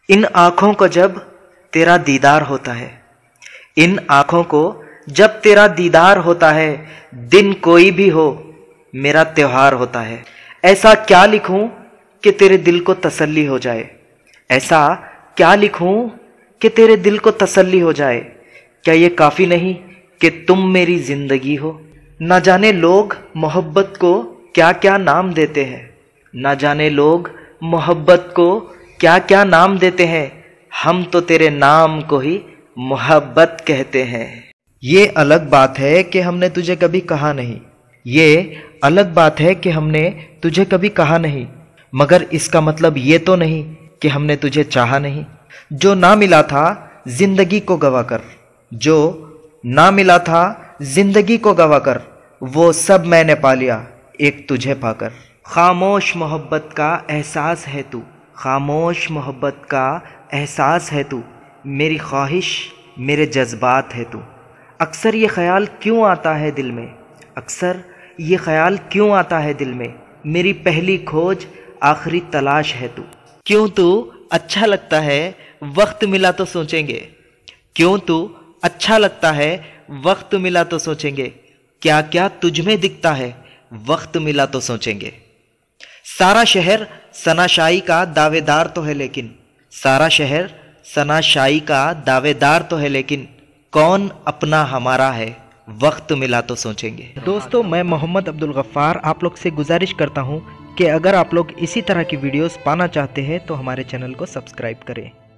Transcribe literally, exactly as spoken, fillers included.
इन आँखों को जब तेरा दीदार होता है, इन आँखों को जब तेरा दीदार होता है, दिन कोई भी हो मेरा त्योहार होता है। ऐसा क्या लिखूं कि तेरे दिल को तसल्ली हो जाए, ऐसा क्या लिखूं कि तेरे दिल को तसल्ली हो जाए। क्या ये काफ़ी नहीं कि तुम मेरी ज़िंदगी हो। ना जाने लोग मोहब्बत को क्या क्या नाम देते हैं, ना जाने लोग मोहब्बत को क्या क्या नाम देते हैं, हम तो तेरे नाम को ही मोहब्बत कहते हैं। ये अलग बात है कि हमने तुझे कभी कहा नहीं, ये अलग बात है कि हमने तुझे कभी कहा नहीं, मगर इसका मतलब ये तो नहीं कि हमने तुझे चाहा नहीं। जो ना मिला था जिंदगी को गवा कर, जो ना मिला था जिंदगी को गवा कर, वो सब मैंने पा लिया एक तुझे पाकर। खामोश मोहब्बत का एहसास है तू, खामोश मोहब्बत का एहसास है तू, मेरी ख्वाहिश मेरे जज्बात है तू। अक्सर ये ख्याल क्यों आता है दिल में, अक्सर ये ख्याल क्यों आता है दिल में, मेरी पहली खोज आखिरी तलाश है तू। क्यों तू अच्छा लगता है वक्त मिला तो सोचेंगे, क्यों तू अच्छा लगता है वक्त मिला तो सोचेंगे, क्या क्या तुझ में दिखता है वक्त मिला तो सोचेंगे। सारा शहर सनाशाई का दावेदार तो है लेकिन, सारा शहर सनाशाई का दावेदार तो है लेकिन, कौन अपना हमारा है वक्त मिला तो सोचेंगे। दोस्तों, मैं मोहम्मद अब्दुल गफ्फार आप लोग से गुजारिश करता हूं कि अगर आप लोग इसी तरह की वीडियोस पाना चाहते हैं तो हमारे चैनल को सब्सक्राइब करें।